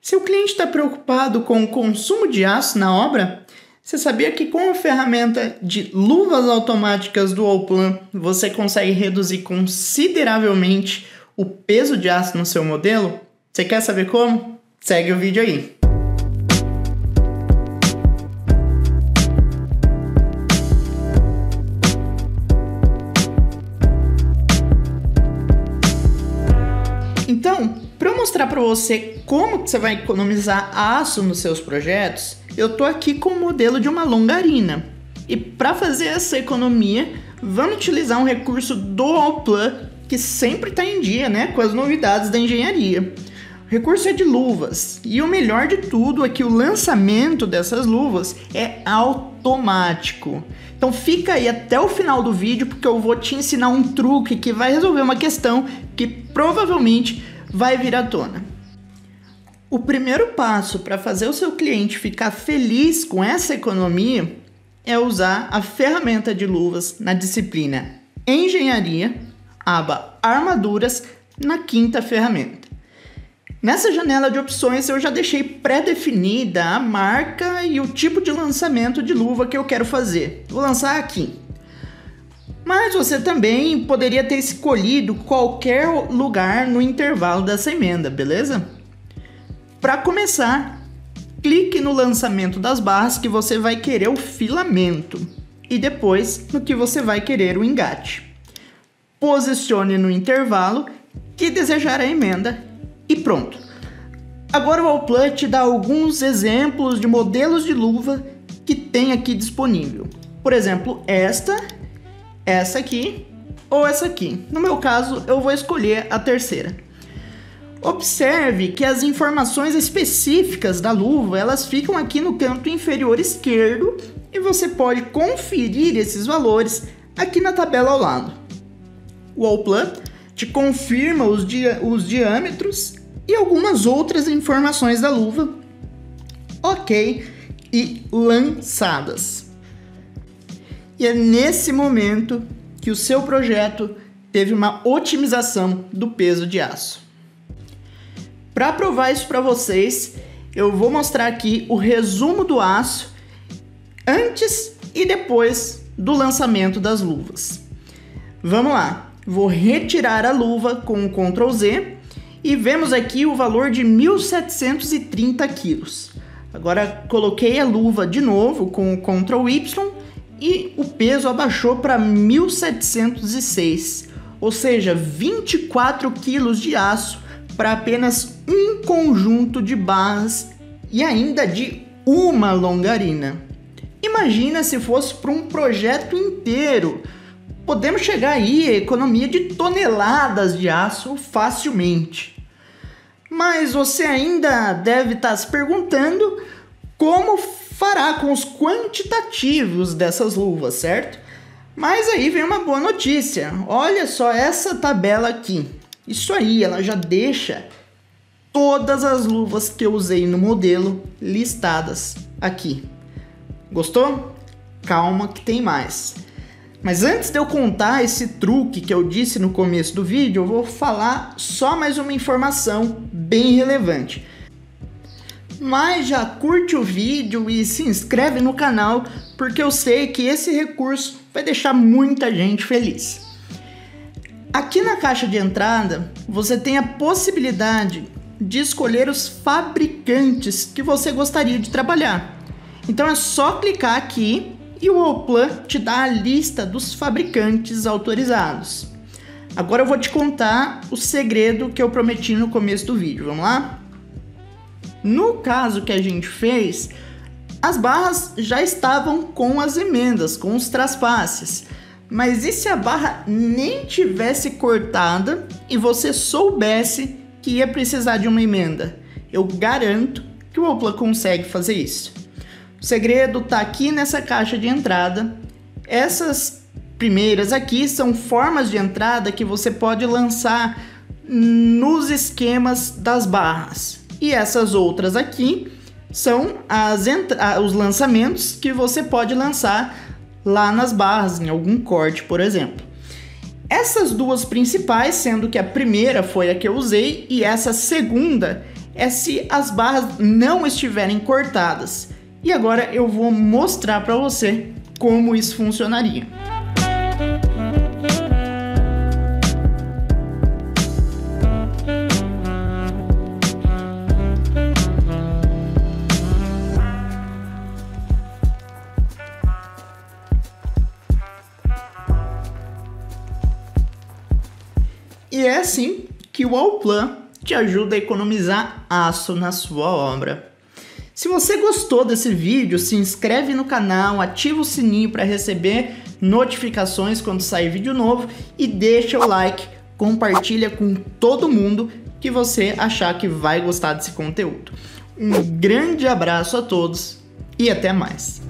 Se o cliente está preocupado com o consumo de aço na obra, você sabia que com a ferramenta de luvas automáticas do Allplan você consegue reduzir consideravelmente o peso de aço no seu modelo? Você quer saber como? Segue o vídeo aí! Então, para eu mostrar para você como que você vai economizar aço nos seus projetos, eu tô aqui com o modelo de uma longarina. E para fazer essa economia, vamos utilizar um recurso do Allplan que sempre está em dia, né, com as novidades da engenharia. O recurso é de luvas e o melhor de tudo é que o lançamento dessas luvas é automático. Então fica aí até o final do vídeo porque eu vou te ensinar um truque que vai resolver uma questão que provavelmente vai vir à tona. O primeiro passo para fazer o seu cliente ficar feliz com essa economia é usar a ferramenta de luvas na disciplina Engenharia, aba Armaduras, na quinta ferramenta. Nessa janela de opções eu já deixei pré-definida a marca e o tipo de lançamento de luva que eu quero fazer. Vou lançar aqui. Mas você também poderia ter escolhido qualquer lugar no intervalo dessa emenda, beleza? Para começar, clique no lançamento das barras que você vai querer o filamento e depois no que você vai querer o engate. Posicione no intervalo que desejar a emenda e pronto. Agora o Allplan te dá alguns exemplos de modelos de luva que tem aqui disponível. Por exemplo, essa aqui ou essa aqui. No meu caso, eu vou escolher a terceira. Observe que as informações específicas da luva, elas ficam aqui no canto inferior esquerdo e você pode conferir esses valores aqui na tabela ao lado. O Allplan te confirma os diâmetros e algumas outras informações da luva. Ok, e lançadas. E é nesse momento que o seu projeto teve uma otimização do peso de aço. Para provar isso para vocês, eu vou mostrar aqui o resumo do aço antes e depois do lançamento das luvas. Vamos lá, vou retirar a luva com o Ctrl Z e vemos aqui o valor de 1.730 quilos. Agora coloquei a luva de novo com o Ctrl Y e o peso abaixou para 1.706, ou seja, 24 quilos de aço para apenas um conjunto de barras e ainda de uma longarina. Imagina se fosse para um projeto inteiro. Podemos chegar aí a economia de toneladas de aço facilmente. Mas você ainda deve estar se perguntando como fará com os quantitativos dessas luvas, certo? Mas aí vem uma boa notícia. Olha só essa tabela aqui. Isso aí, ela já deixa todas as luvas que eu usei no modelo listadas aqui. Gostou? Calma que tem mais. Mas antes de eu contar esse truque que eu disse no começo do vídeo, eu vou falar só mais uma informação bem relevante. Mas já curte o vídeo e se inscreve no canal, porque eu sei que esse recurso vai deixar muita gente feliz. Aqui na caixa de entrada, você tem a possibilidade de escolher os fabricantes que você gostaria de trabalhar. Então é só clicar aqui e o Allplan te dá a lista dos fabricantes autorizados. Agora eu vou te contar o segredo que eu prometi no começo do vídeo, vamos lá? No caso que a gente fez, as barras já estavam com as emendas, com os traspasses. Mas e se a barra nem tivesse cortada e você soubesse que ia precisar de uma emenda? Eu garanto que o Allplan consegue fazer isso. O segredo está aqui nessa caixa de entrada. Essas primeiras aqui são formas de entrada que você pode lançar nos esquemas das barras. E essas outras aqui são os lançamentos que você pode lançar lá nas barras, em algum corte, por exemplo. Essas duas principais, sendo que a primeira foi a que eu usei e essa segunda é se as barras não estiverem cortadas. E agora eu vou mostrar para você como isso funcionaria. E é assim que o Allplan te ajuda a economizar aço na sua obra. Se você gostou desse vídeo, se inscreve no canal, ativa o sininho para receber notificações quando sair vídeo novo e deixa o like, compartilha com todo mundo que você achar que vai gostar desse conteúdo. Um grande abraço a todos e até mais!